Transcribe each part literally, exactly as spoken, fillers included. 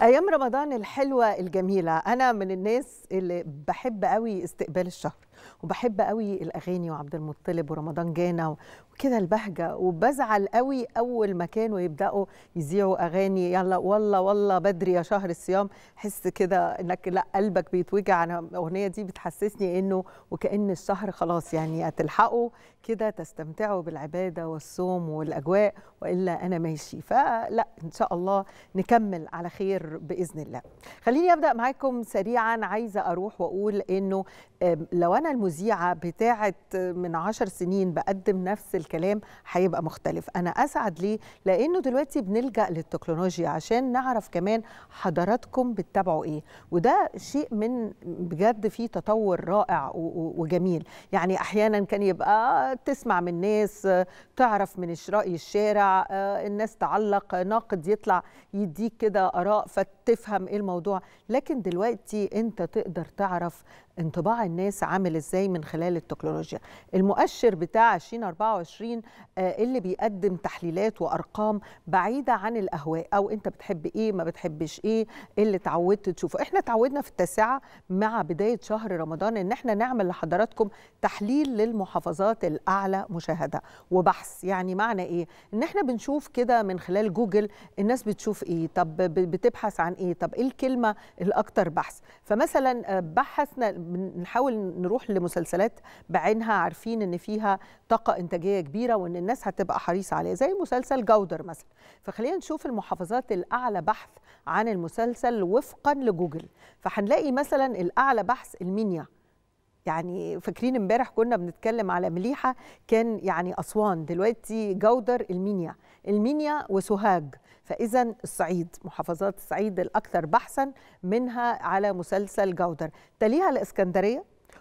أيام رمضان الحلوة الجميلة، أنا من الناس اللي بحب قوي استقبال الشهر، وبحب قوي الأغاني وعبد المطلب ورمضان جانا وكده البهجة، وبزعل قوي أول ما كانوا يبدأوا يذيعوا أغاني يلا والله والله بدري يا شهر الصيام، حس كده إنك لا قلبك بيتوجع. أنا الأغنية دي بتحسسني إنه وكأن الشهر خلاص يعني هتلحقوا كده تستمتعوا بالعبادة والصوم والأجواء، وإلا أنا ماشي. فلا إن شاء الله نكمل على خير بإذن الله. خليني أبدأ معاكم سريعا. عايزة أروح وأقول إنه لو أنا المذيعة بتاعة من عشر سنين بقدم نفس الكلام هيبقى مختلف. أنا أسعد ليه؟ لأنه دلوقتي بنلجأ للتكنولوجيا عشان نعرف كمان حضراتكم بتتابعوا إيه، وده شيء من بجد فيه تطور رائع وجميل. يعني أحيانا كان يبقى تسمع من ناس، تعرف من رأي الشارع، الناس تعلق، ناقد يطلع يديك كده آراء فتفهم إيه الموضوع، لكن دلوقتي أنت تقدر تعرف انطباع الناس عامل ازاي من خلال التكنولوجيا. المؤشر بتاع ألفين وأربعة وعشرين اللي بيقدم تحليلات وارقام بعيده عن الاهواء، او انت بتحب ايه ما بتحبش ايه اللي اتعودت تشوفه. احنا اتعودنا في التاسعه مع بدايه شهر رمضان ان احنا نعمل لحضراتكم تحليل للمحافظات الاعلى مشاهده وبحث. يعني معنى ايه؟ ان احنا بنشوف كده من خلال جوجل الناس بتشوف ايه، طب بتبحث عن ايه، طب ايه الكلمه الاكثر بحث. فمثلا بحثنا بنحاول نروح لمسلسلات بعينها عارفين ان فيها طاقه انتاجيه كبيره وان الناس هتبقى حريصه عليها، زي مسلسل جودر مثلا. فخلينا نشوف المحافظات الاعلى بحث عن المسلسل وفقا لجوجل. فهنلاقي مثلا الاعلى بحث المنيا. يعني فاكرين امبارح كنا بنتكلم على مليحه كان يعني اسوان، دلوقتي جودر المنيا، المنيا وسوهاج. فإذا الصعيد، محافظات الصعيد الأكثر بحثاً منها على مسلسل جودر، تليها الإسكندرية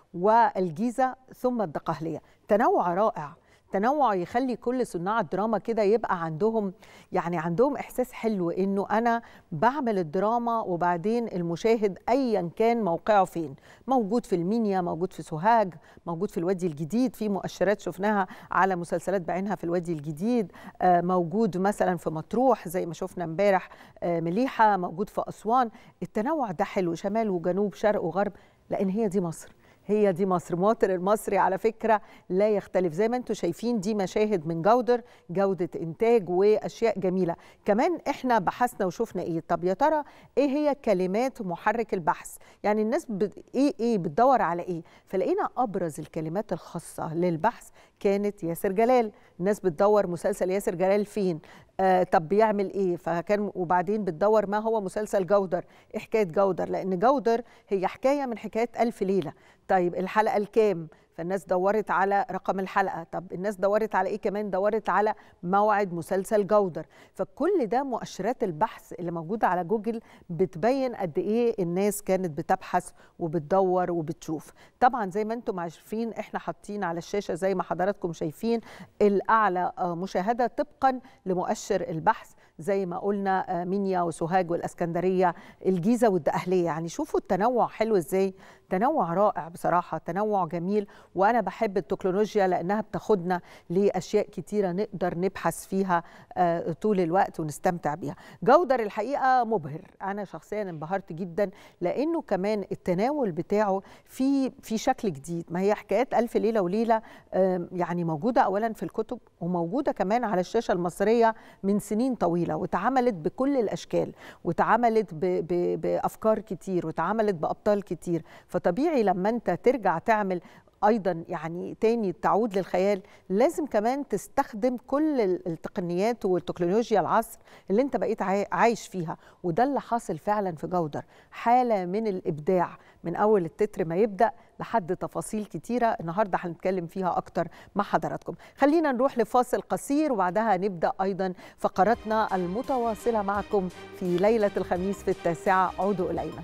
والجيزة ثم الدقهلية. تنوع رائع، تنوع يخلي كل صناع الدراما كده يبقى عندهم يعني عندهم إحساس حلو إنه أنا بعمل الدراما وبعدين المشاهد أيا كان موقعه فين، موجود في المنيا، موجود في سوهاج، موجود في الوادي الجديد، في مؤشرات شفناها على مسلسلات بعينها في الوادي الجديد، موجود مثلا في مطروح زي ما شفنا امبارح مليحة، موجود في أسوان. التنوع ده حلو، شمال وجنوب شرق وغرب، لأن هي دي مصر، هي دي مصر. المواطن المصري على فكرة لا يختلف. زي ما انتم شايفين دي مشاهد من جودر، جودة إنتاج وأشياء جميلة. كمان احنا بحثنا وشوفنا ايه، طب يا ترى ايه هي كلمات محرك البحث؟ يعني الناس ب... ايه ايه بتدور على ايه؟ فلقينا أبرز الكلمات الخاصة للبحث كانت ياسر جلال. الناس بتدور مسلسل ياسر جلال فين؟ آه طب بيعمل ايه؟ فكان وبعدين بتدور ما هو مسلسل جودر، ايه حكاية جودر؟ لأن جودر هي حكاية من حكايات ألف ليلة. طيب الحلقة الكام؟ فالناس دورت على رقم الحلقة. طب الناس دورت على ايه كمان؟ دورت على موعد مسلسل جودر. فكل ده مؤشرات البحث اللي موجودة على جوجل بتبين قد ايه الناس كانت بتبحث وبتدور وبتشوف. طبعا زي ما انتم عارفين احنا حاطين على الشاشة زي ما حضراتكم شايفين الأعلى مشاهدة طبقا لمؤشر البحث، زي ما قلنا منيا وسوهاج والاسكندريه، الجيزه والدقهليه. يعني شوفوا التنوع حلو ازاي، تنوع رائع بصراحه، تنوع جميل. وانا بحب التكنولوجيا لانها بتاخدنا لاشياء كتيره نقدر نبحث فيها طول الوقت ونستمتع بيها. جودر الحقيقه مبهر، انا شخصيا انبهرت جدا لانه كمان التناول بتاعه في في شكل جديد. ما هي حكايات الف ليله وليله يعني موجوده اولا في الكتب وموجوده كمان على الشاشه المصريه من سنين طويله، واتعملت بكل الاشكال، واتعملت بافكار كتير، واتعملت بابطال كتير. فطبيعي لما انت ترجع تعمل ايضا يعني تاني تعود للخيال، لازم كمان تستخدم كل التقنيات والتكنولوجيا العصر اللي انت بقيت عايش فيها. وده اللي حاصل فعلا في جودر، حالة من الابداع من اول التتر ما يبدأ لحد تفاصيل كتيرة النهاردة هنتكلم فيها اكتر مع حضراتكم. خلينا نروح لفاصل قصير وبعدها نبدأ ايضا فقراتنا المتواصلة معكم في ليلة الخميس في التاسعة. عودوا الينا.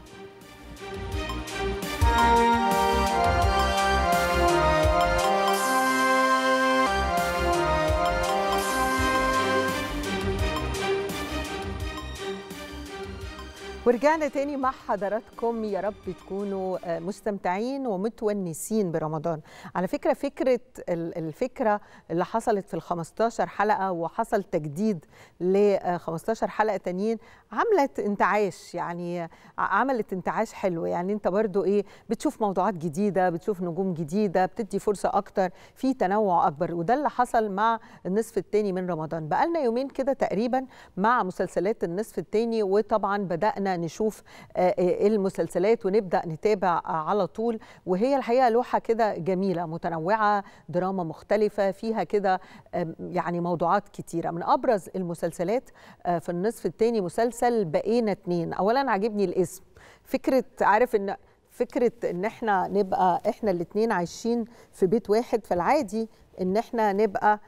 ورجعنا تاني مع حضراتكم. يا رب تكونوا مستمتعين ومتونسين برمضان. على فكرة فكرة الفكرة اللي حصلت في ال خمستاشر حلقة وحصل تجديد ل خمستاشر حلقة تانيين عملت انتعاش، يعني عملت انتعاش حلو. يعني انت برضو ايه بتشوف موضوعات جديدة، بتشوف نجوم جديدة، بتدي فرصة اكتر، في تنوع اكبر. وده اللي حصل مع النصف التاني من رمضان. بقالنا يومين كده تقريبا مع مسلسلات النصف التاني، وطبعا بدأنا نشوف المسلسلات ونبدأ نتابع على طول. وهي الحقيقة لوحة كده جميلة متنوعة، دراما مختلفة فيها كده، يعني موضوعات كتيرة. من أبرز المسلسلات في النصف التاني مسلسل بقينا اتنين. أولا عجبني الاسم، فكرة عارف إن فكرة إن احنا نبقى احنا الاتنين عايشين في بيت واحد، فالعادي إن احنا نبقى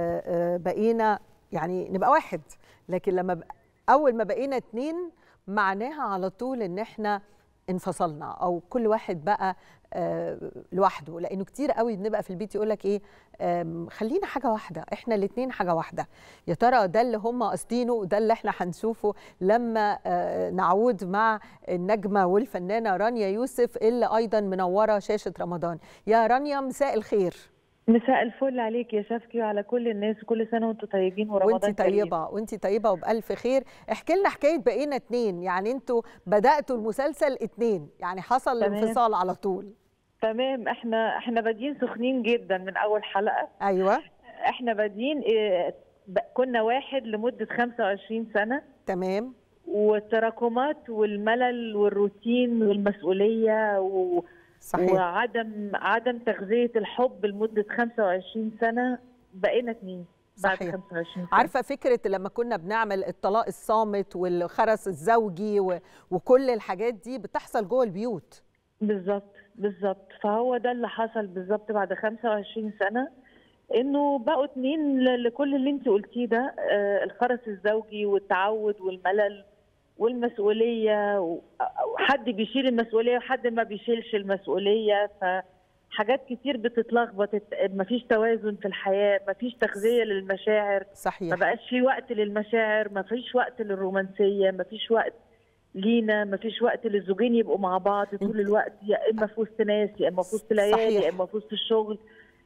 بقينا يعني نبقى واحد. لكن لما أول ما بقينا اتنين معناها على طول ان احنا انفصلنا او كل واحد بقى آه لوحده. لانه كتير قوي بنبقى في البيت يقول لك ايه آه خلينا حاجه واحده، احنا الاثنين حاجه واحده. يا ترى ده اللي هم قاصدينه؟ ده اللي احنا هنشوفه لما آه نعود مع النجمه والفنانه رانيا يوسف اللي ايضا منوره شاشه رمضان. يا رانيا مساء الخير. مساء الفل عليك يا شفكي وعلى كل الناس، وكل سنه وانتم طيبين ورمضان وانت طيبه وانت طيبه وبالف خير. احكي لنا حكايه بقينا اتنين. يعني انتوا بداتوا المسلسل اتنين، يعني حصل انفصال على طول. تمام. احنا احنا بادئين سخنين جدا من اول حلقه. ايوه احنا بادئين اه كنا واحد لمده خمسة وعشرين سنه. تمام. والتراكمات والملل والروتين والمسؤوليه و صحيح. وعدم عدم تغذيه الحب لمده خمسة وعشرين سنه بقينا اتنين بعد صحيح. خمسة وعشرين سنة. عارفه فكره لما كنا بنعمل الطلاق الصامت والخرس الزوجي و... وكل الحاجات دي بتحصل جوه البيوت. بالظبط بالظبط. فهو ده اللي حصل بالظبط بعد خمسة وعشرين سنه، انه بقوا اتنين لكل اللي انت قلتيه ده. آه الخرس الزوجي والتعود والملل والمسؤوليه، وحد بيشيل المسؤوليه وحد ما بيشيلش المسؤوليه، فحاجات كتير بتتلخبط، مفيش توازن في الحياه، مفيش تغذيه للمشاعر. صحيح. ما بقاش في وقت للمشاعر، مفيش وقت للرومانسيه، مفيش وقت لينا، مفيش وقت للزوجين يبقوا مع بعض طول الوقت، يا اما في وسط ناس، يا اما في وسط العيال، يا اما في وسط الشغل.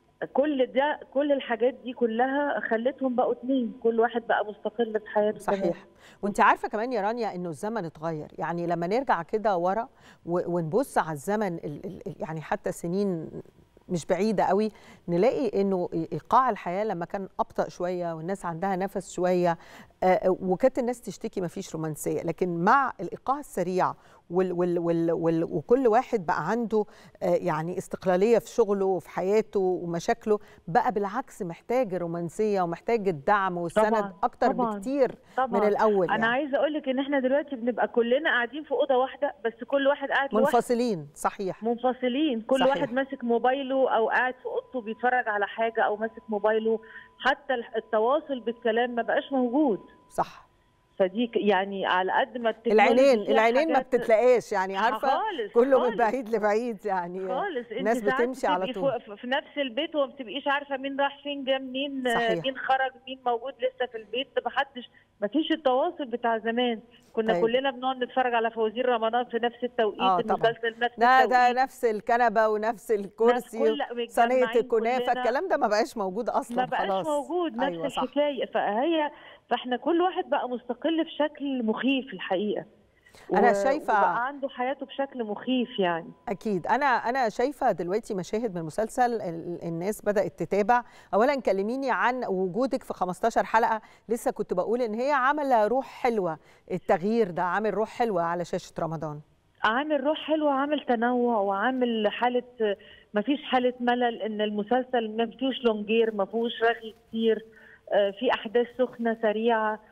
كل ده كل الحاجات دي كلها خلتهم بقوا اتنين، كل واحد بقى مستقل في حياته. صحيح كمان. وانت عارفه كمان يا رانيا انه الزمن اتغير. يعني لما نرجع كده ورا ونبص على الزمن يعني حتى سنين مش بعيده قوي، نلاقي انه ايقاع الحياه لما كان ابطا شويه والناس عندها نفس شويه وكانت الناس تشتكي ما فيش رومانسيه. لكن مع الايقاع السريع وال وال وال وال وكل واحد بقى عنده يعني استقلاليه في شغله وفي حياته ومشاكله، بقى بالعكس محتاج الرومانسيه ومحتاج الدعم والسند طبعًا اكتر طبعًا بكتير طبعًا من الاول. انا يعني عايزه اقول لك ان احنا دلوقتي بنبقى كلنا قاعدين في اوضه واحده، بس كل واحد قاعد لوحده، منفصلين. صحيح منفصلين. كل صحيح. واحد ماسك موبايله او قاعد في اوضته بيتفرج على حاجه او ماسك موبايله، حتى التواصل بالكلام ما بقاش موجود. صح. فدي يعني على قد ما العينين العينين ما بتتلاقاش، يعني عارفه خالص كله خالص من بعيد لبعيد، يعني خالص. الناس بتمشي على طول في نفس البيت وما بتبقيش عارفه مين راح فين جه منين، مين خرج مين موجود لسه في البيت، ما حدش، ما فيش التواصل بتاع زمان. كنا طيب. كلنا بنقعد نتفرج على فوازير رمضان في نفس التوقيت. آه المسلسل نفس ده التوقيت، ده نفس الكنبه ونفس الكرسي صينيه الكنافه، الكلام ده ما بقاش موجود اصلا. ما بقاش خلاص موجود. نفس أيوة الحكايه. فهي فاحنا كل واحد بقى مستقل بشكل مخيف الحقيقه. انا شايفه وبقى عنده حياته بشكل مخيف. يعني اكيد انا انا شايفه دلوقتي مشاهد من المسلسل الناس بدات تتابع. اولا كلميني عن وجودك في خمستاشر حلقه. لسه كنت بقول ان هي عامله روح حلوه، التغيير ده عامل روح حلوه على شاشه رمضان. عامل روح حلوه، عامل تنوع، وعامل حاله، ما فيش حاله ملل، ان المسلسل ما فيهوش لونجير، ما فيهوش رغي كتير، في احداث سخنه سريعه،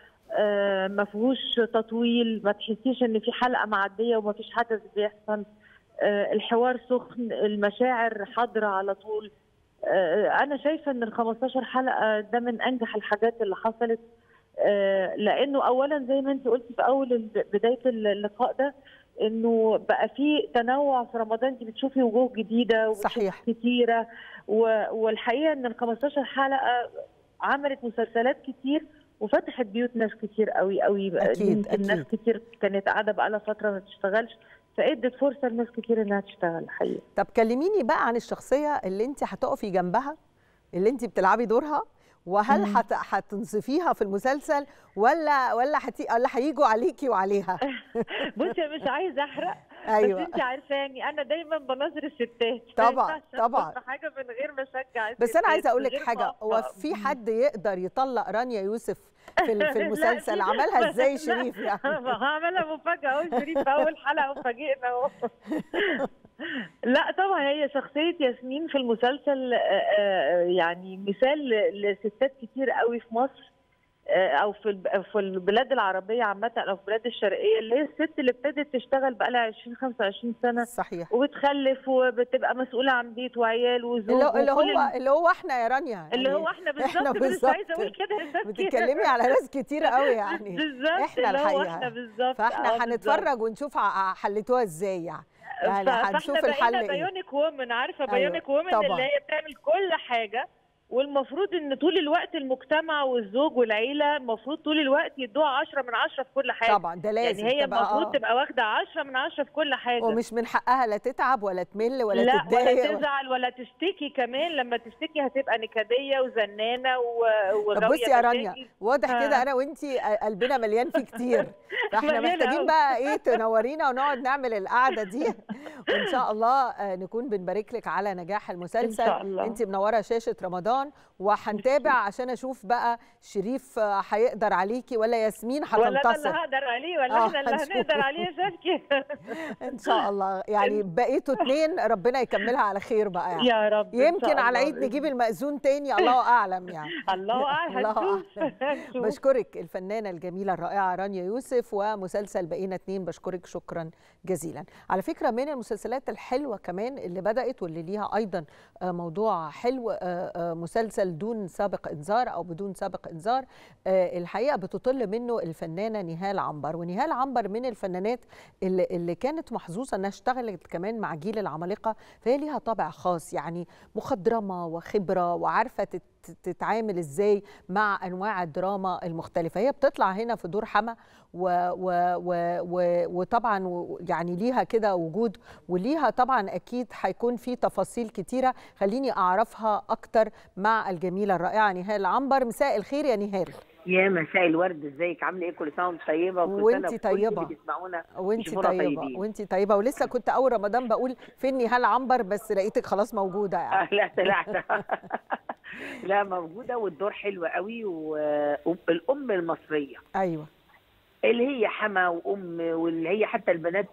ما فيهوش تطويل، ما تحسيش ان في حلقه معديه وما فيش حدث بيحصل. الحوار سخن، المشاعر حاضره على طول. انا شايفه ان ال خمستاشر حلقه ده من انجح الحاجات اللي حصلت، لانه اولا زي ما انت قلتي في اول بدايه اللقاء ده، انه بقى في تنوع في رمضان. انت بتشوفي وجوه جديده صحيح كتيره، والحقيقه ان ال خمستاشر حلقه عملت مسلسلات كتير وفتحت بيوت ناس كتير قوي قوي. اكيد اكيد ناس كتير كانت قاعده بقالها فتره ما بتشتغلش، فادت فرصه لناس كتير انها تشتغل الحقيقه. طب كلميني بقى عن الشخصيه اللي انت هتقفي جنبها، اللي انت بتلعبي دورها، وهل هت... هتنصفيها في المسلسل ولا ولا هتي... ولا هيجوا عليكي وعليها؟ بصي مش عايزه احرق. أيوة. بس انت عارفاني انا دايما بنظر الستات. طبعا طبعا حاجه من غير ما اشجع. بس انا عايزه اقول لك حاجه، هو في حد يقدر يطلق رانيا يوسف في في المسلسل؟ عملها ازاي شريف يعني؟ عملها مفاجاه اهو شريف في اول حلقه وفاجئنا اهو. لا طبعا هي شخصيه ياسمين في المسلسل يعني مثال لستات كتير قوي في مصر او في في البلاد العربيه عامه او في البلاد الشرقيه، اللي هي الست اللي ابتدت تشتغل بقى لها عشرين خمسة وعشرين سنه. صحيح. وبتخلف وبتبقى مسؤوله عن بيت وعيال وزوج. اللي هو ال... اللي هو احنا يا رانيا يعني اللي هو احنا بالظبط. مش عايزه اقول كده. بتتكلمي على ناس كتير قوي يعني. بالظبط احنا الحقيقه احنا بالظبط. فاحنا هنتفرج ونشوف حلتوها ازاي يعني. يعني هنشوف الحل ايه. بايونيك وومن، عارفه بايونيك وومن اللي هي بتعمل كل حاجه، والمفروض ان طول الوقت المجتمع والزوج والعيله المفروض طول الوقت يدوها عشرة من عشرة في كل حاجه. طبعا ده لازم. يعني هي المفروض آه. تبقى واخده عشرة من عشرة في كل حاجه، ومش من حقها لا تتعب ولا تمل ولا لا تتضايق ولا تزعل ولا تشتكي. كمان لما تشتكي هتبقى نكديه وزنانه وغاويه. طب بصي يا رانيا، واضح كده انا وانتي قلبنا مليان فيه كتير، فاحنا محتاجين بقى ايه تنورينا ونقعد نعمل القعده دي، وان شاء الله نكون بنبارك لك على نجاح المسلسل. ان شاء الله. انت منوره شاشه رمضان، وهنتابع عشان اشوف بقى شريف هيقدر عليكي ولا ياسمين هتنتصر. ولا انا اللي هقدر عليه ولا احنا اللي هنقدر عليه يا شافكي. ان شاء الله. يعني بقيتوا اتنين، ربنا يكملها على خير بقى يعني. يا رب. يمكن على العيد نجيب المأذون تاني، الله اعلم يعني. الله اعلم. الله اعلم. بشكرك الفنانه الجميله الرائعه رانيا يوسف، ومسلسل بقينا اتنين بشكرك شكرا جزيلا. على فكره من المسلسلات الحلوه كمان اللي بدات واللي ليها ايضا موضوع حلو، مسلسل دون سابق انذار او بدون سابق انذار، الحقيقه بتطل منه الفنانه نهال عنبر. ونهال عنبر من الفنانات اللي, اللي كانت محظوظه انها اشتغلت كمان مع جيل العمالقه، فهي ليها طابع خاص، يعني مخضرمه وخبره وعارفه تتعامل ازاي مع انواع الدراما المختلفه. هي بتطلع هنا في دور حما و و و و وطبعا يعني ليها كده وجود، وليها طبعا اكيد هيكون في تفاصيل كتيره خليني اعرفها اكتر مع الجميله الرائعه نهال عنبر. مساء الخير يا نهال. يا مساء الورد، ازيك؟ عامله ايه؟ كل سنه وانت طيبه وانت طيبه وانت طيبه وانت طيبه ولسه كنت اول رمضان بقول فين نهال عنبر بس لقيتك خلاص موجوده يعني. لا طلعت. لا موجوده، والدور حلو قوي، والام المصريه ايوه اللي هي حما وام، واللي هي حتى البنات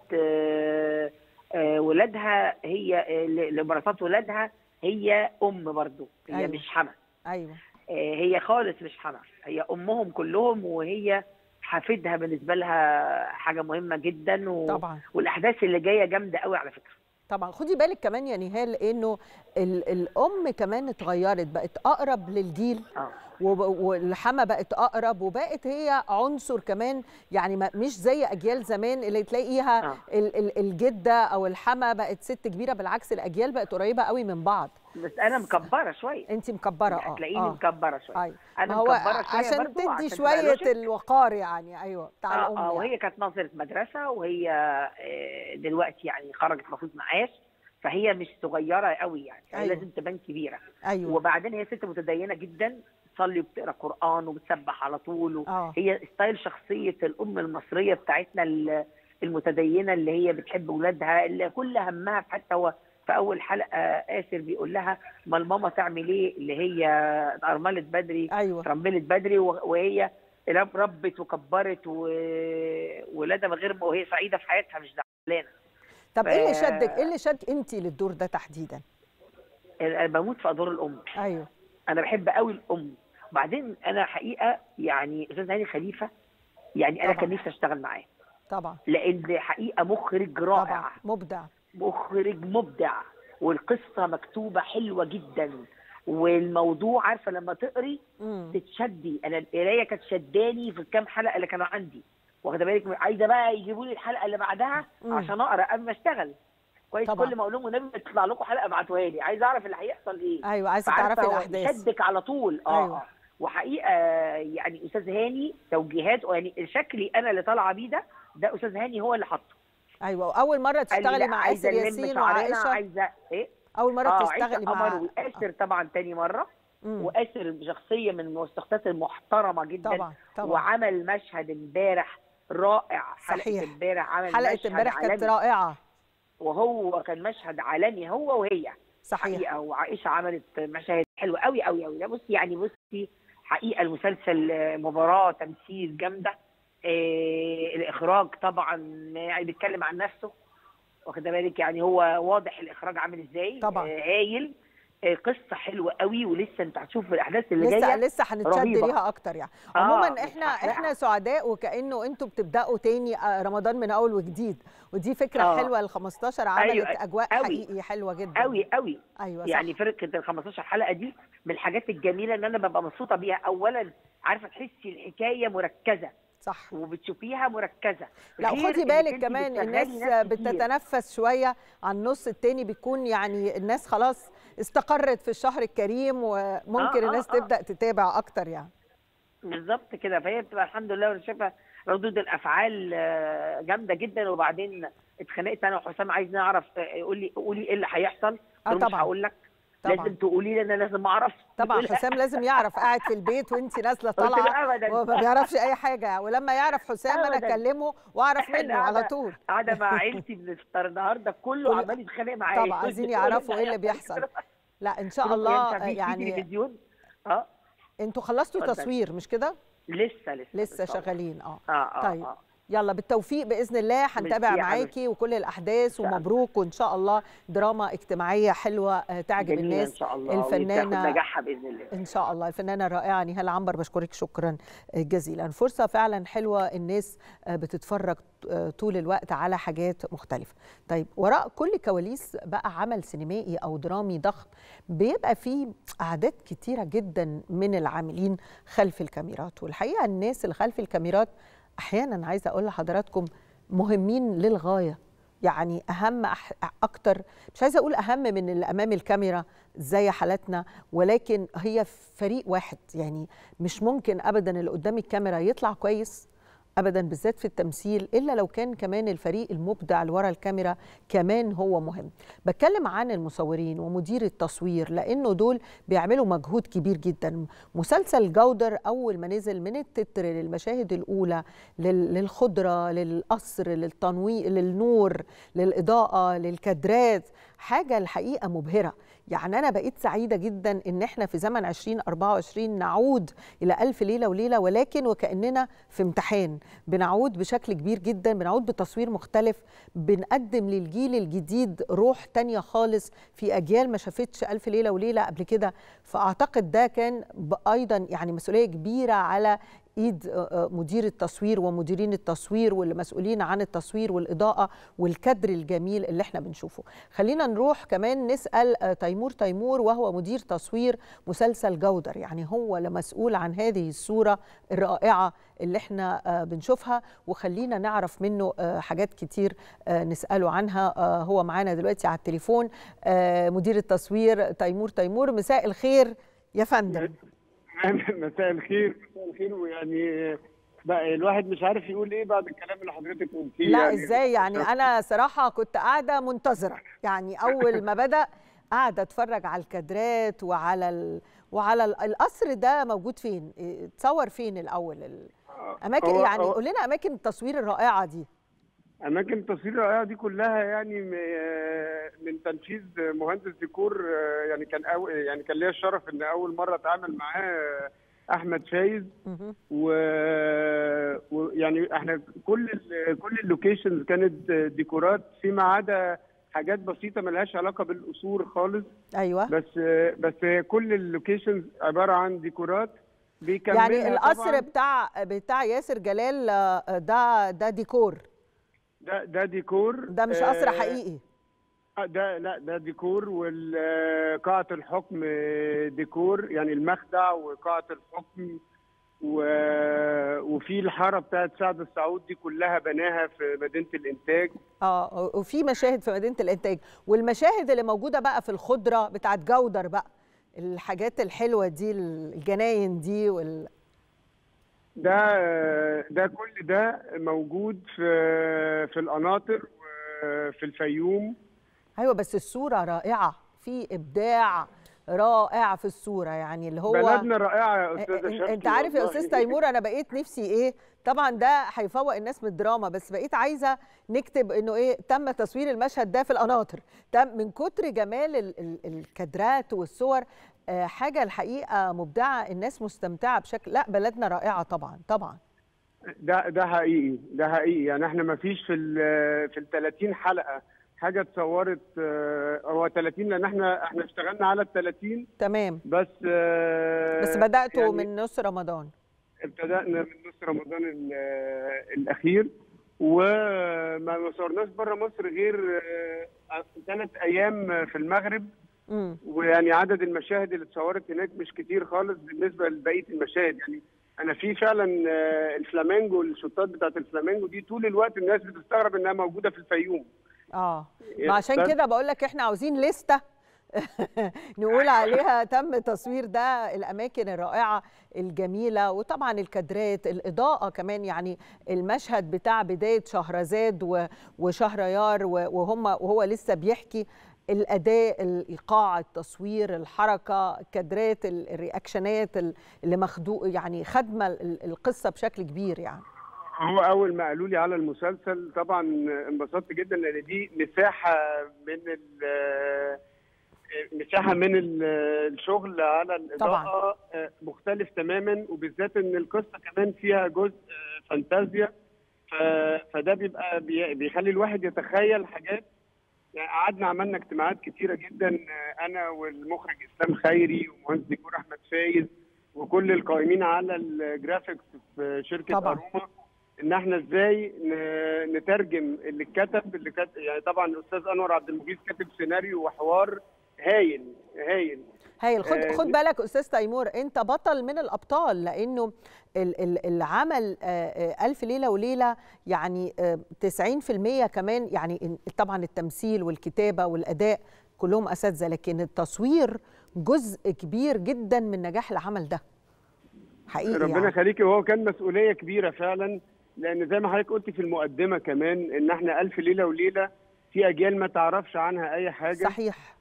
ولادها هي لمراتات ولادها هي ام برضو، هي أيوة. مش حما. ايوه هي خالص مش حما، هي امهم كلهم، وهي حفيدها بالنسبه لها حاجه مهمه جدا و... طبعا. والاحداث اللي جايه جامده قوي على فكره. طبعا خدي بالك كمان يا نهال انه الام كمان اتغيرت، بقت اقرب للجيل اه والحما بقت اقرب، وبقت هي عنصر كمان يعني مش زي اجيال زمان اللي تلاقيها آه. الجده او الحما بقت ست كبيره، بالعكس الاجيال بقت قريبه قوي من بعض. بس انا مكبره شويه. انت مكبره اه هتلاقيني آه. مكبره شويه. أيوة. انا هو مكبره شويه عشان تدي شويه الوقار يعني. ايوه بتاع آه الام اه يعني. وهي كانت ناظره مدرسه، وهي دلوقتي يعني خرجت المفروض معاش، فهي مش صغيره قوي يعني. أيوة. لازم تبان كبيره. ايوه وبعدين هي ست متدينه جدا، بتصلي وبتقرا قران وبتسبح على طول. آه. هي ستايل شخصيه الام المصريه بتاعتنا المتدينه اللي هي بتحب اولادها، اللي كل همها. حتى هو في اول حلقه آسر بيقول لها ما الماما تعمل ايه، اللي هي ارمله بدري. أيوة. رملت بدري وهي ربت وكبرت وولادها من غير ما، وهي سعيده في حياتها مش زعلانه. طب ف... ايه اللي شدك ايه اللي شدك انت للدور ده تحديدا؟ انا بموت في ادوار الام. ايوه انا بحب قوي الام. وبعدين انا حقيقه يعني استاذ هاني خليفه يعني انا كان نفسي اشتغل معاه طبعا، لان حقيقه مخرج رائع طبعا، مبدع، مخرج مبدع، والقصه مكتوبه حلوه جدا، والموضوع عارفه لما تقري مم. تتشدي. انا القرايه كانت شداني في الكام حلقه اللي كانوا عندي، واخده بالك؟ عايزه بقى يجيبوا لي الحلقه اللي بعدها مم. عشان اقرا قبل ما اشتغل كويس. طبعا. كل ما اقول لهم النبي تطلع لكم حلقه ابعتوها لي، عايزه اعرف اللي هيحصل ايه. ايوه عايزه تعرفي الاحداث، شدك على طول. اه أيوة. وحقيقه يعني استاذ هاني توجيهات، يعني شكلي انا اللي طالعه بيه ده ده استاذ هاني هو اللي حاطه. ايوه، اول مره تشتغلي مع آسر ياسين وعائشه؟ عايزه ايه؟ اول مره آه تشتغلي مع قمر وآسر طبعا تاني مره. مم. وآسر شخصيه من المستخدمات المحترمه جدا طبعا طبعا. وعمل مشهد امبارح رائع. حلقه امبارح عمل حلقه امبارح كانت رائعه، وهو كان مشهد عالمي هو وهي. صحيح. حقيقه وعائشه عملت مشاهد حلوه قوي قوي قوي. ده بصي يعني بصي حقيقه المسلسل مباراه تمثيل جامده. إيه الاخراج طبعا يعني بيتكلم عن نفسه، واخده بالك يعني هو واضح الاخراج عامل ازاي. طبعا آه هايل. آه قصه حلوه قوي، ولسه انت هتشوف الاحداث اللي لسه جايه لسه هنتشد ليها اكتر يعني. آه عموما احنا احنا سعداء، وكانه انتوا بتبداوا تاني رمضان من اول وجديد، ودي فكره آه. حلوه. ال خمستاشر عملت أيوة اجواء أوي. حقيقي حلوه جدا قوي قوي. ايوه يعني صح. فرقه ال خمستاشر حلقه دي من الحاجات الجميله ان انا ببقى مبسوطه بيها. اولا عارفه تحسي الحكايه مركزه، صح، وبتشوفيها مركزه. لا خدي بالك كمان الناس بتتنفس شويه عن النص التاني، بيكون يعني الناس خلاص استقرت في الشهر الكريم، وممكن آه الناس آه تبدا آه. تتابع اكتر يعني. بالظبط كده. فهي بتبقى الحمد لله وانا شايفه ردود الافعال جامده جدا. وبعدين اتخانقت انا وحسام، عايز نعرف قولي قولي ايه اللي هيحصل. اه طبعا. مش هقول لك، طبعا. لازم تقولي لي، انا لازم اعرف. طبعا حسام لازم يعرف، قاعد في البيت وانت نازله طالعه وما بيعرفش اي حاجه، ولما يعرف حسام انا اكلمه واعرف منه على طول. قاعده مع عيلتي بنفطر النهارده كله كل... عمال يتخانق معايا. طبعا عايزين يعرفوا ايه اللي بيحصل. لا ان شاء الله يعني. اه انتوا خلصتوا تصوير مش كده؟ لسه لسه لسه شغالين. اه اه طيب آه. يلا بالتوفيق باذن الله، هنتابع معاكي وكل الاحداث، ومبروك، وان شاء الله دراما اجتماعيه حلوه تعجب الناس. ان شاء الله الفنانه نجاحها باذن الله ان شاء الله، الفنانه الرائعه نهال عنبر، بشكرك شكرا جزيلا. فرصه فعلا حلوه، الناس بتتفرج طول الوقت على حاجات مختلفه. طيب وراء كل كواليس بقى عمل سينمائي او درامي ضخم بيبقى فيه اعداد كتيره جدا من العاملين خلف الكاميرات، والحقيقه الناس اللي خلف الكاميرات احيانا عايزه اقول لحضراتكم مهمين للغايه، يعني اهم أح... اكتر، مش عايزه اقول اهم من اللي امام الكاميرا زي حالتنا، ولكن هي فريق واحد. يعني مش ممكن ابدا اللي قدام الكاميرا يطلع كويس ابدا، بالذات في التمثيل، الا لو كان كمان الفريق المبدع اللي ورا الكاميرا كمان هو مهم. بتكلم عن المصورين ومدير التصوير، لانه دول بيعملوا مجهود كبير جدا. مسلسل جودر اول ما نزل، من التتر للمشاهد الاولى للخضره للقصر للتنوير للنور للاضاءه للكادرات، حاجه الحقيقه مبهره. يعني أنا بقيت سعيدة جدا إن إحنا في زمن عشرين أربعة وعشرين نعود إلى ألف ليلة وليلة، ولكن وكأننا في امتحان، بنعود بشكل كبير جدا، بنعود بتصوير مختلف، بنقدم للجيل الجديد روح تانية خالص في أجيال ما شافتش ألف ليلة وليلة قبل كده. فأعتقد ده كان أيضا يعني مسؤولية كبيرة على ايد مدير التصوير ومديرين التصوير واللي مسؤولين عن التصوير والاضاءه والكادر الجميل اللي احنا بنشوفه. خلينا نروح كمان نسال تيمور تيمور، وهو مدير تصوير مسلسل جودر، يعني هو اللي مسؤول عن هذه الصوره الرائعه اللي احنا بنشوفها، وخلينا نعرف منه حاجات كتير نساله عنها. هو معانا دلوقتي على التليفون مدير التصوير تيمور تيمور. مساء الخير يا فندم. مساء الخير. مساء الخير. ويعني بقى الواحد مش عارف يقول ايه بعد الكلام اللي حضرتك قلتيه. لا يعني ازاي يعني، انا صراحه كنت قاعده منتظره، يعني اول ما بدا قاعده اتفرج على الكادرات وعلى ال... وعلى القصر ده موجود فين، اتصور فين الاول، الاماكن يعني قول لنا اماكن التصوير الرائعه دي. اماكن التصوير الرائعه دي كلها يعني من تنفيذ مهندس ديكور، يعني كان أو يعني كان ليا الشرف ان اول مره اتعامل معاه احمد فايز، ويعني احنا كل ال كل اللوكيشنز كانت ديكورات فيما عدا حاجات بسيطه ملهاش علاقه بالقصور خالص. ايوه بس بس كل اللوكيشنز عباره عن ديكورات بيكملها. يعني القصر بتاع بتاع ياسر جلال ده ده ديكور، ده ده ديكور، ده مش قصر حقيقي. ده لا ده ديكور، وقاعة الحكم ديكور، يعني المخدع وقاعة الحكم، وفي الحاره بتاعت سعد السعود دي كلها بناها في مدينه الانتاج. اه وفي مشاهد في مدينه الانتاج، والمشاهد اللي موجوده بقى في الخضره بتاعت جودر بقى الحاجات الحلوه دي، الجناين دي وال... ده ده كل ده موجود في في القناطر وفي الفيوم. ايوه بس الصوره رائعه، في ابداع رائع في الصوره، يعني اللي هو بلدنا رائعه يا استاذه شرقي. انت عارف يا استاذ تيمور انا بقيت نفسي ايه، طبعا ده هيفوق الناس من الدراما، بس بقيت عايزه نكتب انه ايه تم تصوير المشهد ده في القناطر، تم من كتر جمال ال ال الكادرات والصور. آه حاجه الحقيقه مبدعه، الناس مستمتعه بشكل، لا بلدنا رائعه طبعا طبعا. ده ده حقيقي، ده حقيقي، يعني احنا ما فيش في ال في ال ثلاثين حلقه حاجه اتصورت، هو ثلاثين لان احنا احنا اشتغلنا على ال ثلاثين تمام، بس بس بداتوا يعني من نص رمضان، ابتدأنا من نص رمضان الاخير، وما صورناش بره مصر غير ثلاث ايام في المغرب. م. ويعني عدد المشاهد اللي اتصورت هناك مش كتير خالص بالنسبه لبقيه المشاهد. يعني انا في فعلا الفلامينجو، الشطات بتاعت الفلامينجو دي طول الوقت الناس بتستغرب انها موجوده في الفيوم. اه ما عشان كده بقول لك احنا عاوزين لستة نقول عليها تم تصوير ده الاماكن الرائعه الجميله، وطبعا الكادرات، الاضاءه كمان، يعني المشهد بتاع بدايه شهرزاد وشهريار وهم وهو لسه بيحكي، الاداء، الايقاع، التصوير، الحركه، الكادرات، الرياكشنات اللي مخدوق، يعني خدمه القصه بشكل كبير. يعني هو اول ما قالوا لي على المسلسل طبعا انبسطت جدا، لان دي مساحه من مساحه من الشغل على الاضاءه طبعا مختلف تماما، وبالذات ان القصه كمان فيها جزء فانتازيا، فده بيبقى بيخلي الواحد يتخيل حاجات. يعني قعدنا عملنا اجتماعات كتيره جدا، انا والمخرج اسلام خيري ومهندس ديكور احمد فايز وكل القائمين على الجرافيكس في شركه طبعا. اروما، ان احنا ازاي نترجم اللي اتكتب، اللي كتب يعني طبعا الاستاذ انور عبد المجيد كاتب سيناريو وحوار هايل هايل هايل. خد آه خد بالك استاذ تيمور، انت بطل من الابطال، لانه العمل ألف ليله وليله يعني تسعين في المية كمان، يعني طبعا التمثيل والكتابه والاداء كلهم اساتذه، لكن التصوير جزء كبير جدا من نجاح العمل ده حقيقي. ربنا يعني. يخليكي، وهو كان مسؤوليه كبيره فعلا، لان زي ما حضرتك قلتي في المقدمه كمان ان احنا ألف ليله وليله في اجيال ما تعرفش عنها اي حاجه. صحيح.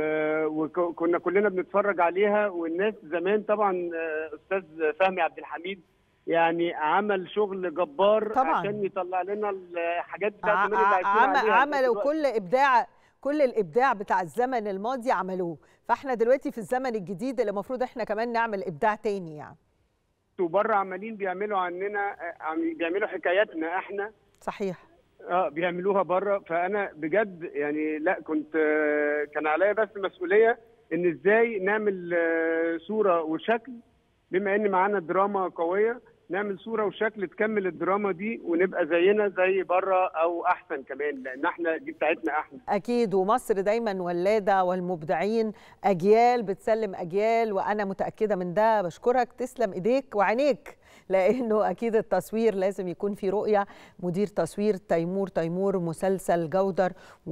وكنا كلنا بنتفرج عليها، والناس زمان طبعا استاذ فهمي عبد الحميد يعني عمل شغل جبار طبعا عشان يطلع لنا الحاجات بتاعت زمان اللي عايشين عليها. عملوا كل ابداع، كل الابداع بتاع الزمن الماضي عملوه، فاحنا دلوقتي في الزمن الجديد اللي المفروض احنا كمان نعمل ابداع تاني. يعني وبره عمالين بيعملوا عننا، بيعملوا حكاياتنا احنا. صحيح. اه بيعملوها بره، فانا بجد يعني لا كنت كان عليا بس مسؤوليه ان ازاي نعمل صوره وشكل، بما ان معانا دراما قويه، نعمل صوره وشكل تكمل الدراما دي ونبقى زينا زي بره او احسن كمان، لان احنا دي بتاعتنا احنا. اكيد، ومصر دايما ولاده والمبدعين اجيال بتسلم اجيال، وانا متاكده من ده. بشكرك، تسلم ايديك وعينيك، لانه اكيد التصوير لازم يكون في رؤيه. مدير تصوير تيمور تيمور، مسلسل جودر،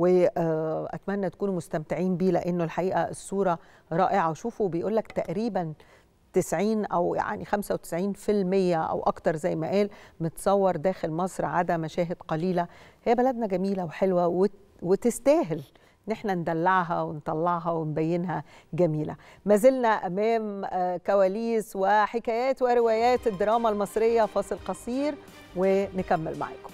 واتمنى تكونوا مستمتعين بيه لانه الحقيقه الصوره رائعه. وشوفوا بيقول لك تقريبا تسعين او يعني خمسة وتسعين في المية او اكتر زي ما قال متصور داخل مصر، عدا مشاهد قليله. هي بلدنا جميله وحلوه وتستاهل ان احنا ندلعها ونطلعها ونبينها جميله. ما زلنا امام كواليس وحكايات وروايات الدراما المصريه. فاصل قصير ونكمل معاكم.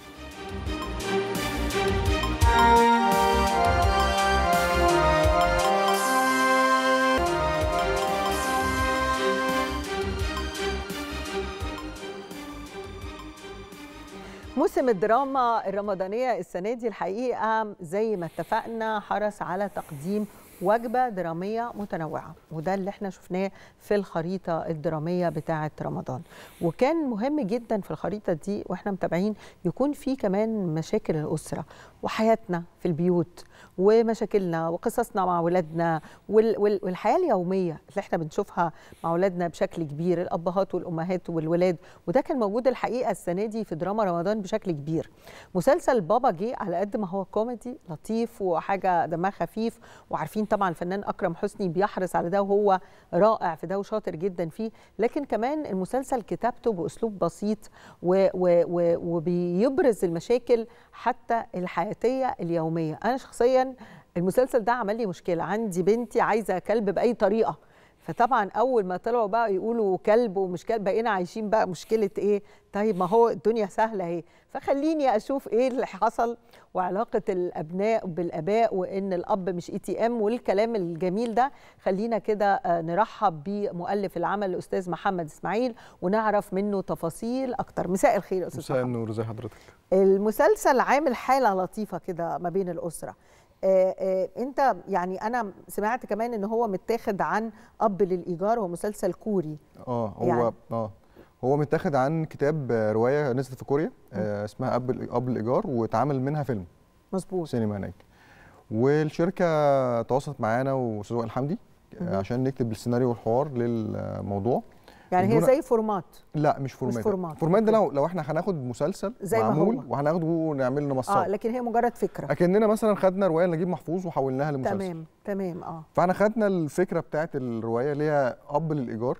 موسم الدراما الرمضانية السنة دي الحقيقة زي ما اتفقنا حرص على تقديم وجبة درامية متنوعة، وده اللي احنا شفناه في الخريطة الدرامية بتاعة رمضان. وكان مهم جدا في الخريطة دي واحنا متابعين يكون في كمان مشاكل الأسرة وحياتنا في البيوت ومشاكلنا وقصصنا مع ولادنا والحياة اليومية اللي احنا بنشوفها مع ولادنا بشكل كبير، الأبهات والأمهات والولاد. وده كان موجود الحقيقة السنة دي في دراما رمضان بشكل كبير. مسلسل بابا جه على قد ما هو كوميدي لطيف وحاجة دمها خفيف وعارفين طبعا الفنان اكرم حسني بيحرص على ده وهو رائع في ده وشاطر جدا فيه، لكن كمان المسلسل كتابته باسلوب بسيط و و و وبيبرز المشاكل حتى الحياتيه اليوميه. انا شخصيا المسلسل ده عمل لي مشكله، عندي بنتي عايزه كلب باي طريقه، فطبعا اول ما طلعوا بقى يقولوا كلب ومش كلب بقينا عايشين بقى مشكله ايه؟ طيب ما هو الدنيا سهله اهي. فخليني اشوف ايه اللي حصل وعلاقه الابناء بالاباء وان الاب مش اي تي ام والكلام الجميل ده. خلينا كده نرحب بمؤلف العمل الاستاذ محمد اسماعيل ونعرف منه تفاصيل اكتر. مساء الخير يا استاذ محمد. مساء النور، ازي حضرتك؟ المسلسل عامل حاله لطيفه كده ما بين الاسره. آه آه انت يعني انا سمعت كمان ان هو متاخد عن اب للايجار، هو مسلسل كوري. اه هو يعني. اه هو متاخد عن كتاب روايه نزلت في كوريا آه اسمها اب اب الايجار، واتعمل منها فيلم مظبوط سينما هناك. والشركه تواصلت معانا واستاذ وائل حمدي آه عشان نكتب السيناريو والحوار للموضوع. يعني هي زي فورمات؟ لا مش فورمات. مش فورمات فورمات ده لو لو احنا هناخد مسلسل زي معمول ما هو وهناخده ونعمل له مسار. اه لكن هي مجرد فكره. اكننا مثلا خدنا روايه نجيب محفوظ وحولناها لمسلسل. تمام تمام اه فاحنا خدنا الفكره بتاعت الروايه اللي هي اب للايجار،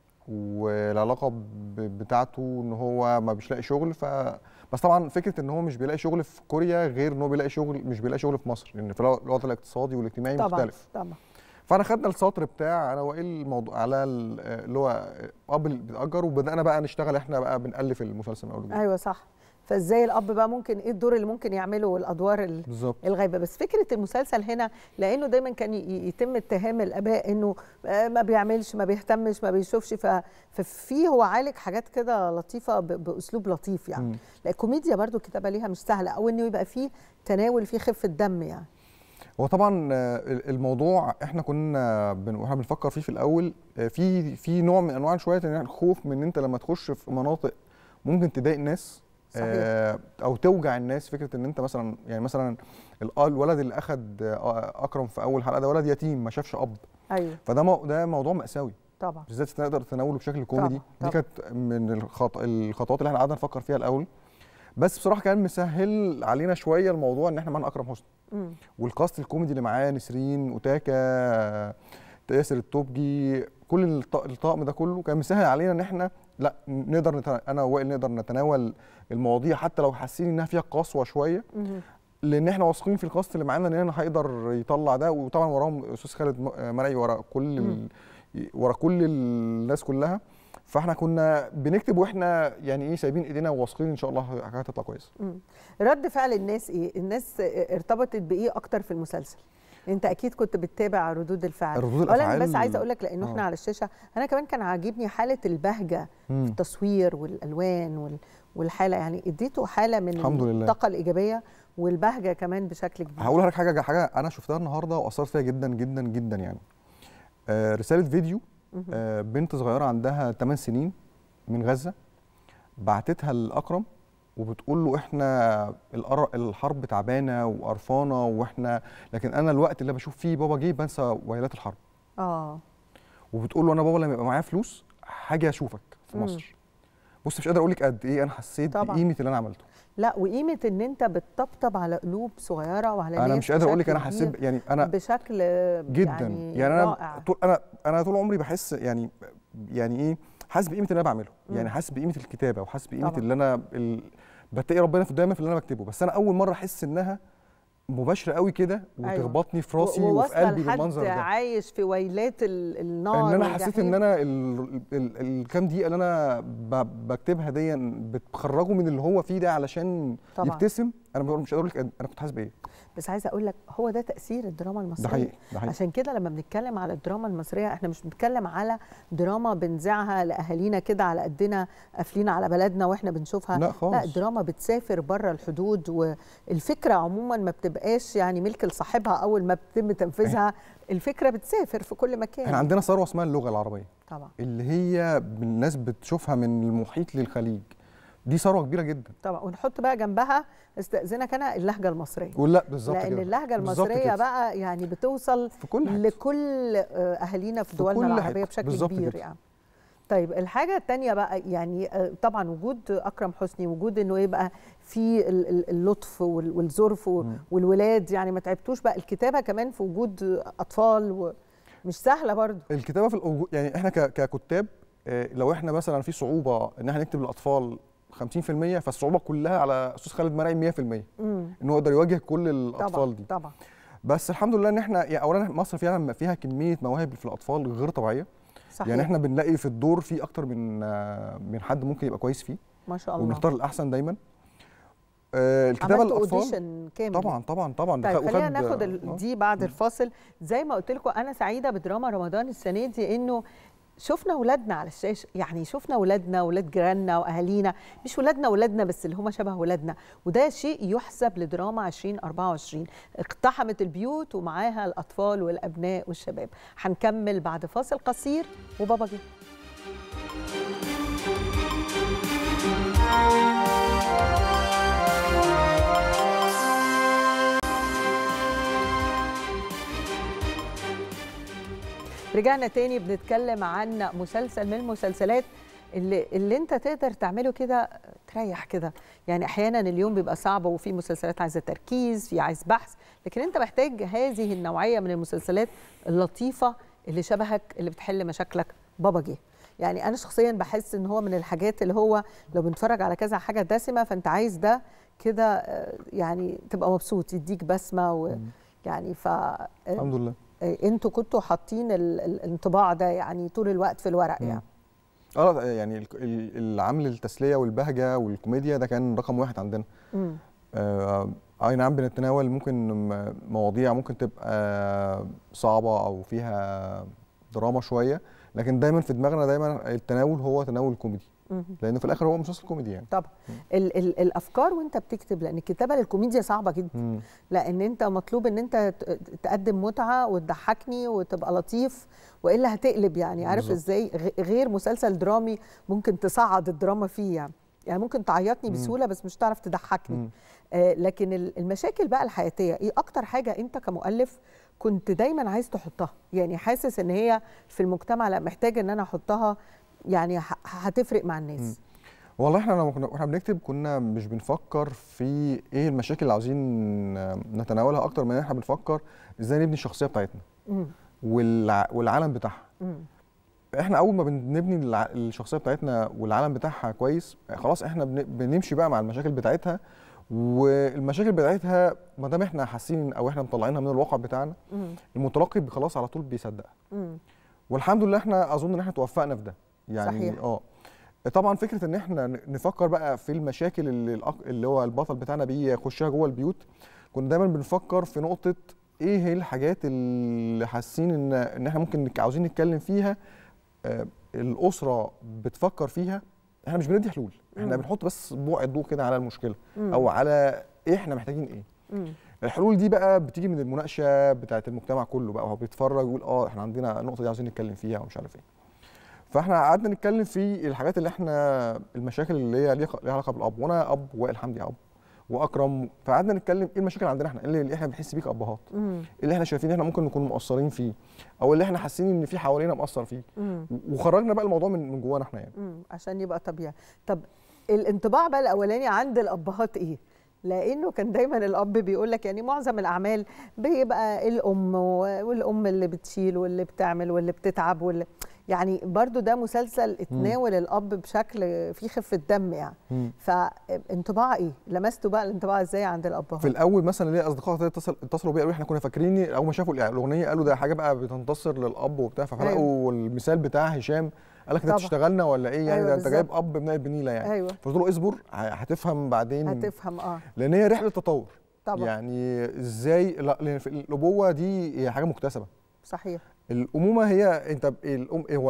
والعلاقه بتاعته ان هو ما بيش لاقي شغل. ف بس طبعا فكره ان هو مش بيلاقي شغل في كوريا غير ان هو بيلاقي شغل مش بيلاقي شغل في مصر، لان في الوضع الاقتصادي والاجتماعي طبعًا مختلف. طبعا. فانا خدنا السطر بتاع انا وائل الموضوع على اللي هو اب اللي بيتاجر، وبدانا بقى نشتغل احنا بقى بنالف المسلسل من اول وجديد. ايوه صح. فازاي الاب بقى ممكن ايه الدور اللي ممكن يعمله والادوار بالظبط الغايبه. بس فكره المسلسل هنا لانه دايما كان يتم اتهام الاباء انه ما بيعملش ما بيهتمش ما بيشوفش، ففي هو عالج حاجات كده لطيفه باسلوب لطيف يعني. لا الكوميديا برضو الكتابه ليها مش سهله، او انه يبقى فيه تناول فيه خفه دم يعني. هو طبعا الموضوع احنا كنا واحنا بنفكر فيه في الاول في في نوع من انواع شويه الخوف من ان انت لما تخش في مناطق ممكن تضايق الناس. صحيح. او توجع الناس. فكره ان انت مثلا يعني مثلا الولد اللي اخد اكرم في اول حلقه ده ولد يتيم ما شافش اب. ايوه فده مو ده موضوع مأساوي طبعا، بالذات تقدر تناوله بشكل كوميدي. طبعًا. دي كانت من الخط... الخطوات اللي احنا قعدنا نفكر فيها الاول. بس بصراحه كان مسهل علينا شويه الموضوع ان احنا معانا اكرم حسني والكاست الكوميدي اللي معاه نسرين وتاكا ياسر التوبجي، كل الطاقم ده كله كان مسهل علينا ان احنا لا نقدر نت... انا ووائل نقدر نتناول المواضيع حتى لو حاسين انها فيها قسوه شويه، لان احنا واثقين في الكاست اللي معانا ان انا هيقدر يطلع ده. وطبعا وراهم استاذ خالد مرعي ورا كل ال... ورا كل الناس كلها. فاحنا كنا بنكتب واحنا يعني ايه سايبين ايدينا وواثقين ان شاء الله حاجه هتطلع كويسه. رد فعل الناس ايه؟ الناس ارتبطت بايه اكتر في المسلسل؟ انت اكيد كنت بتتابع ردود الفعل. ردود الافعال بس عايزه اقول لك لانه احنا على الشاشه انا كمان كان عاجبني حاله البهجه مم. في التصوير والالوان وال... والحاله، يعني اديته حاله من الطاقه الايجابيه والبهجه كمان بشكل كبير. هقول لك حاجه حاجه انا شفتها النهارده واثرت فيها جدا جدا جدا يعني. آه رساله فيديو آه بنت صغيره عندها ثمان سنين من غزه بعتتها لاكرم وبتقول له احنا الحرب تعبانه وقرفانه واحنا لكن انا الوقت اللي بشوف فيه بابا جه بنسى ويلات الحرب. اه وبتقول له انا بابا لما يبقى معايا فلوس حاجه اشوفك في مصر. بص مش قادر اقول لك قد ايه انا حسيت بقيمه اللي انا عملته. لا وقيمه ان انت بتطبطب على قلوب صغيره وعلى ناس. انا مش قادر اقول لك انا حسيت يعني انا بشكل جدا يعني, يعني انا رائع. طول انا انا طول عمري بحس يعني يعني ايه حاسس بقيمه اللي انا بعمله. مم. يعني حاسس بقيمه الكتابه وحاسس بقيمه اللي انا ال... بتقي ربنا في دايما في اللي انا بكتبه. بس انا اول مره احس انها مباشره قوي كده وتخبطني أيوة. في راسي وفي قلبي بالمنظر ده. عايش في ويلات النار ان انا حسيت ان انا الكام دقيقه اللي انا بكتبها دي بتخرجه من اللي هو فيه ده علشان طبعا. يبتسم. انا مش قادر اقول لك انا كنت حاسس بايه. بس عايزه اقول لك هو ده تاثير الدراما المصريه. ده حقيقي ده حقيقي. عشان كده لما بنتكلم على الدراما المصريه احنا مش بنتكلم على دراما بنذاعها لاهالينا كده على قدنا قافلين على بلدنا واحنا بنشوفها. لا خالص. لا الدراما بتسافر بره الحدود، والفكره عموما ما بتبقاش يعني ملك لصاحبها اول ما بيتم تنفيذها. الفكره بتسافر في كل مكان. احنا عندنا ثروه اسمها اللغه العربيه طبعا اللي هي الناس بتشوفها من المحيط للخليج. دي ثروه كبيره جدا طبعا. ونحط بقى جنبها استاذنك انا اللهجه المصريه. ولا بالظبط لان كده. اللهجه المصريه بقى يعني بتوصل في كل لكل اهالينا في, في دولنا العربيه بشكل كبير كده. يعني طيب الحاجه الثانيه بقى، يعني طبعا وجود اكرم حسني، وجود انه يبقى في اللطف والظرف والولاد، يعني ما تعبتوش بقى الكتابه كمان في وجود اطفال، مش سهله برضو الكتابه في الوجود. يعني احنا ككتاب لو احنا مثلا في صعوبه ان احنا نكتب للاطفال خمسين في المية، فالصعوبه كلها على استاذ خالد مرعي مية في المية، ان هو يقدر يواجه كل الاطفال طبعًا دي. طبعا. بس الحمد لله ان احنا يعني اولا مصر فيها فيها كميه مواهب في الاطفال غير طبيعيه. صحيح. يعني احنا بنلاقي في الدور في اكتر من من حد ممكن يبقى كويس فيه ما شاء الله، وبنختار الاحسن دايما. آه الكتابه للاطفال كامل طبعا طبعا طبعا. طيب خلينا ناخد دي بعد الفاصل. زي ما قلت لكم انا سعيده بدراما رمضان السنه دي، انه شفنا اولادنا على الشاشه، يعني شفنا اولادنا واولاد جيراننا واهالينا، مش اولادنا اولادنا بس اللي هم شبه اولادنا، وده شيء يحسب لدراما ألفين وأربعة وعشرين. اقتحمت البيوت ومعاها الاطفال والابناء والشباب. هنكمل بعد فاصل قصير وبابا جه. رجعنا تاني بنتكلم عن مسلسل من المسلسلات اللي, اللي انت تقدر تعمله كده تريح كده. يعني احيانا اليوم بيبقى صعب وفي مسلسلات عايزه تركيز، في عايز بحث، لكن انت محتاج هذه النوعيه من المسلسلات اللطيفه اللي شبهك اللي بتحل مشاكلك. بابا جه يعني انا شخصيا بحس ان هو من الحاجات اللي هو لو بنتفرج على كذا حاجه دسمه فانت عايز ده كده يعني تبقى مبسوط، يديك بسمه و يعني ف الحمد لله انتوا كنتوا حاطين الانطباع ده يعني طول الوقت في الورق. يعني اه يعني العمل التسليه والبهجه والكوميديا ده كان رقم واحد عندنا. امم آه اي نعم بنتناول ممكن مواضيع ممكن تبقى صعبه او فيها دراما شويه، لكن دايما في دماغنا دايما التناول هو تناول كوميدي، لانه في الاخر هو مسلسل كوميدي يعني. طبعا ال ال الافكار وانت بتكتب، لان الكتابه للكوميديا صعبه جدا. مم. لان انت مطلوب ان انت تقدم متعه وتضحكني وتبقى لطيف، والا هتقلب يعني. عارف ازاي؟ غير مسلسل درامي ممكن تصعد الدراما فيه يعني يعني ممكن تعيطني بسهوله بس مش تعرف تضحكني. آه لكن المشاكل بقى الحياتيه ايه اكتر حاجه انت كمؤلف كنت دايما عايز تحطها؟ يعني حاسس ان هي في المجتمع لا محتاج ان انا احطها، يعني هتفرق مع الناس. مم. والله احنا لما واحنا بنكتب كنا مش بنفكر في ايه المشاكل اللي عاوزين نتناولها، اكتر من ان احنا بنفكر ازاي نبني الشخصيه بتاعتنا والع... والعالم بتاعها. مم. احنا اول ما بنبني الشخصيه بتاعتنا والعالم بتاعها كويس، خلاص احنا بنمشي بقى مع المشاكل بتاعتها، والمشاكل بتاعتها ما دام احنا حاسين او احنا مطلعينها من الواقع بتاعنا، مم. المتلقي خلاص على طول بيصدقها. والحمد لله احنا اظن ان احنا توفقنا في ده يعني. صحيح. اه طبعا فكره ان احنا نفكر بقى في المشاكل اللي اللي هو البطل بتاعنا بيخشها جوه البيوت، كنا دايما بنفكر في نقطه ايه هي الحاجات اللي حاسين ان ان احنا ممكن عاوزين نتكلم فيها. آه الاسره بتفكر فيها، احنا مش بندي حلول، احنا مم. بنحط بس بوع الضوء كده على المشكله مم. او على ايه احنا محتاجين ايه. مم. الحلول دي بقى بتيجي من المناقشه بتاعه المجتمع كله بقى، هو بيتفرج ويقول اه احنا عندنا النقطه دي عاوزين نتكلم فيها ومش عارف ايه. فاحنا قعدنا نتكلم في الحاجات اللي احنا المشاكل اللي هي ليها علاقه بالاب، وانا اب وائل حمدي اب واكرم، فقعدنا نتكلم ايه المشاكل اللي عندنا احنا، اللي احنا بنحس بيه كابهات، اللي احنا شايفين احنا ممكن نكون مقصرين فيه، او اللي احنا حاسين ان في حوالينا مقصر فيه. مم. وخرجنا بقى الموضوع من من جوانا احنا يعني. مم. عشان يبقى طبيعي. طب الانطباع بقى الاولاني عند الابهات ايه؟ لانه كان دايما الاب بيقول لك يعني معظم الاعمال بيبقى الام والام اللي بتشيل واللي بتعمل واللي بتتعب واللي يعني برضو ده مسلسل اتناول مم. الاب بشكل فيه خفه دم يعني. مم. فانطباع ايه؟ لمستوا بقى الانطباع ازاي عند الابهات؟ في الاول مثلا ليا اصدقاء اتصل اتصلوا بيا قالوا احنا كنا فاكرين اول ما شافوا الاغنيه قالوا ده حاجه بقى بتنتصر للاب وبتاع، فلقوا أيوة. المثال بتاع هشام قال لك انت بتشتغلنا ولا ايه يعني؟ أيوة ده انت جايب اب من بنيله يعني. أيوة. فقلت له اصبر هتفهم بعدين، هتفهم اه لان هي رحله تطور طبعا. يعني ازاي لا لان الابوه دي هي حاجه مكتسبه. صحيح. الامومه هي انت الام هو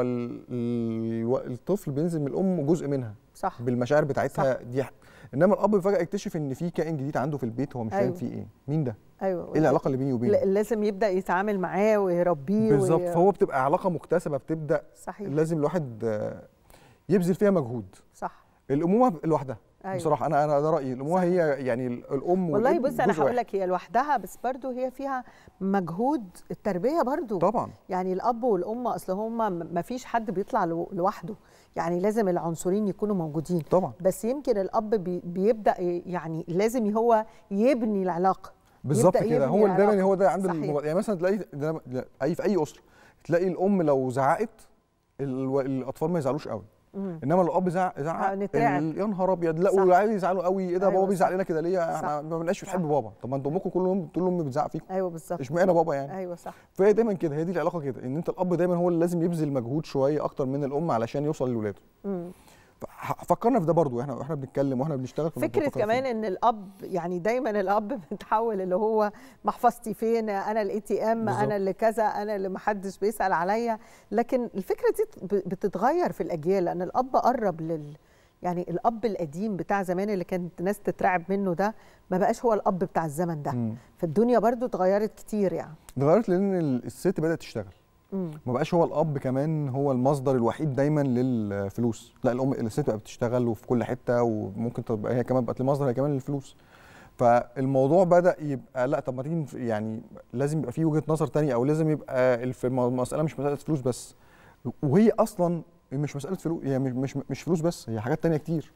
الطفل بينزل من الام جزء منها صح بالمشاعر بتاعتها صح. دي انما الاب فجاه يكتشف ان في كائن جديد عنده في البيت هو مش فاهم أيوة. فيه ايه، مين ده؟ ايوه ايه العلاقه اللي بيني وبينه؟ لازم يبدا يتعامل معاه ويربيه بالظبط وي... فهو بتبقى علاقه مكتسبه بتبدا صحيح. لازم الواحد يبذل فيها مجهود. صح. الامومه لوحدها أيوة. بصراحه انا انا ده رايي، الامومه هي يعني الام والله. بص انا هقول لك هي لوحدها، بس برضو هي فيها مجهود التربيه برضو طبعا. يعني الاب والام اصل هم ما فيش حد بيطلع لوحده، يعني لازم العنصرين يكونوا موجودين طبعا. بس يمكن الاب بي بيبدا يعني لازم هو يبني العلاقه بالظبط كده. هو دايما هو ده عند المغ... يعني مثلا تلاقي اي في اي اسره تلاقي الام لو زعقت الو... الاطفال ما يزعلوش قوي. مم. انما لو الاب زعق زعق يا نهار ابيض، لا والعيال يزعلوا قوي، ايه ده أيوة بابا بيزعق لنا كده ليه؟ احنا ما بنبقاش بنحب بابا. طب ما انتوا امكم كل يوم طول اليوم بتزعق فيكم. ايوه بالظبط. اشمعنى بابا يعني؟ ايوه صح. فهي دايما كده، هي دي العلاقه كده، ان انت الاب دايما هو اللي لازم يبذل مجهود شويه اكتر من الام علشان يوصل لاولاده. امم فكرنا في ده برضو احنا واحنا بنتكلم واحنا بنشتغل. فكره كمان فيه. ان الاب يعني دايما الاب بيتحول اللي هو محفظتي فين، انا الاي تي ام، انا اللي كذا، انا اللي محدش بيسال عليا. لكن الفكره دي بتتغير في الاجيال، لان الاب قرب لل يعني الاب القديم بتاع زمان اللي كانت الناس تترعب منه ده ما بقاش هو الاب بتاع الزمن ده. مم. فالدنيا برضو اتغيرت كتير يعني. اتغيرت لان الست بدات تشتغل. ما بقاش هو الاب كمان هو المصدر الوحيد دايما للفلوس، لا الام الست بقى بتشتغل وفي كل حته، وممكن تبقى هي كمان بقت المصدر هي كمان للفلوس. فالموضوع بدا يبقى لا، طب ما تيجي يعني لازم يبقى في وجهه نظر ثانيه، او لازم يبقى المساله مش مساله فلوس بس، وهي اصلا مش مساله فلوس، هي مش مش فلوس بس، هي حاجات ثانيه كتير.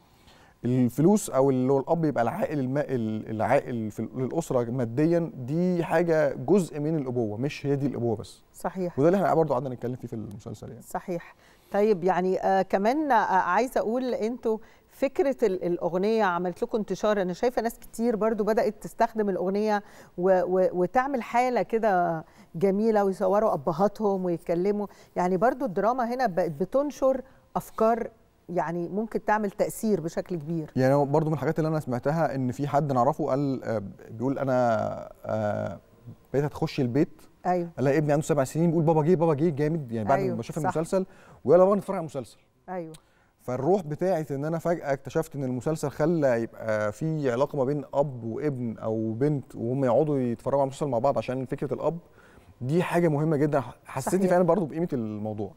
الفلوس او اللي هو الاب يبقى العائل الماء العائل في الاسره ماديا، دي حاجه جزء من الابوه، مش هي دي الابوه بس. صحيح. وده اللي احنا برضه قعدنا نتكلم فيه في المسلسل يعني. صحيح. طيب يعني آه كمان آه عايزه اقول انتوا فكره الاغنيه عملت لكم انتشار، انا شايفه ناس كتير برضو بدات تستخدم الاغنيه و و وتعمل حاله كده جميله، ويصوروا ابهاتهم ويتكلموا، يعني برضو الدراما هنا بقت بتنشر افكار يعني ممكن تعمل تأثير بشكل كبير. يعني برضو من الحاجات اللي انا سمعتها ان في حد نعرفه قال بيقول انا بقيت هتخش البيت ايوه الاقي ابني عنده سبع سنين بيقول بابا جه بابا جه جامد، يعني بعد أيوة ما شاف المسلسل ويلا بقى نتفرج على المسلسل. ايوه. فالروح بتاعت ان انا فجأة اكتشفت ان المسلسل خلى يبقى في علاقه ما بين اب وابن او بنت، وهم يقعدوا يتفرجوا على المسلسل مع بعض عشان فكره الاب، دي حاجه مهمه جدا. حسيتي فعلا برضو بقيمه الموضوع.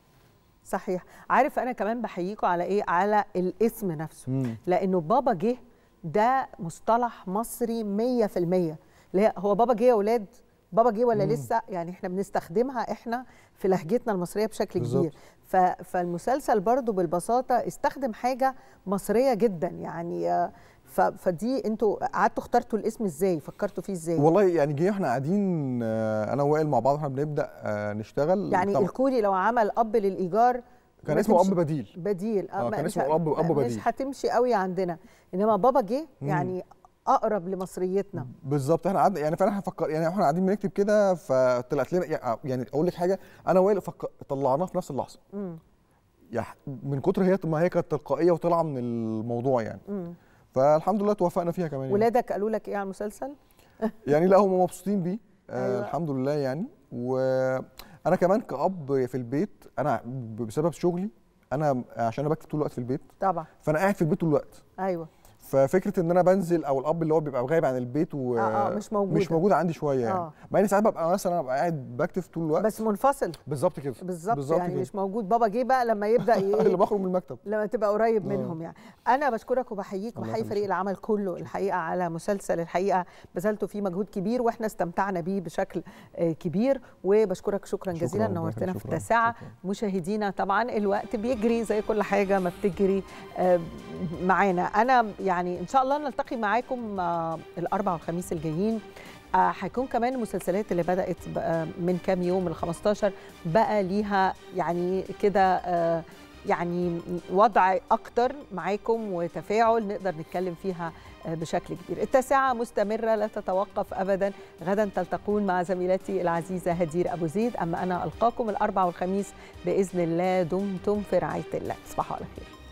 صحيح. عارف انا كمان بحييكوا على ايه؟ على الاسم نفسه. مم. لانه بابا جه ده مصطلح مصري مية في المية، اللي هو بابا جه يا اولاد، بابا جه ولا مم. لسه، يعني احنا بنستخدمها احنا في لهجتنا المصريه بشكل بالزبط. كبير. فالمسلسل برضو بالبساطه استخدم حاجه مصريه جدا يعني. فدي انتوا قعدتوا اخترتوا الاسم ازاي؟ فكرتوا فيه ازاي؟ والله يعني جه احنا قاعدين انا ووائل مع بعض، احنا بنبدا نشتغل. يعني طبعا. الكوري لو عمل اب للايجار كان اسمه اب بديل. بديل اه كان اسمه اب اب بديل، مش هتمشي قوي عندنا، انما بابا جه يعني اقرب لمصريتنا. بالظبط. احنا قعدنا يعني فعلا هنفكر، يعني احنا قاعدين بنكتب كده فطلعت لنا، يعني اقول لك حاجه، انا ووائل طلعناه في نفس اللحظه. امم من كتر هي ما هي كانت تلقائيه وطالعه من الموضوع يعني. امم فالحمد لله توفقنا فيها كمان. ولادك قالوا لك ايه على المسلسل؟ يعني لا هم مبسوطين بيه. آه أيوة. الحمد لله يعني. وانا كمان كأب في البيت، انا بسبب شغلي انا عشان انا بكتب طول الوقت في البيت طبعا، فانا قاعد في البيت طول الوقت. ايوه. ففكره ان انا بنزل او الاب اللي هو بيبقى غايب عن البيت و آه آه مش موجود مش موجود عندي شويه يعني. آه. مع اني ساعات ببقى مثلا ابقى قاعد بكتب طول الوقت بس منفصل. بالظبط كده. بالظبط يعني كده. مش موجود. بابا جه بقى لما يبدا ايه اللي بخرج من المكتب لما تبقى قريب آه. منهم يعني. انا بشكرك وبحييك وبحيي فريق العمل كله الحقيقه على مسلسل الحقيقه بذلتوا فيه مجهود كبير واحنا استمتعنا بيه بشكل كبير، وبشكرك شكرا جزيلا. نورتنا في التاسعه. مشاهدينا طبعا الوقت بيجري زي كل حاجه ما بتجري معانا. انا يعني ان شاء الله نلتقي معاكم الاربعاء والخميس الجايين. هيكون كمان المسلسلات اللي بدات من كام يوم ال خمستاشر بقى ليها يعني كده يعني وضع اكتر معاكم وتفاعل نقدر نتكلم فيها بشكل كبير. التاسعه مستمره لا تتوقف ابدا. غدا تلتقون مع زميلتي العزيزه هدير ابو زيد، اما انا القاكم الاربعاء والخميس باذن الله. دمتم في رعايه الله. تصبحوا على خير.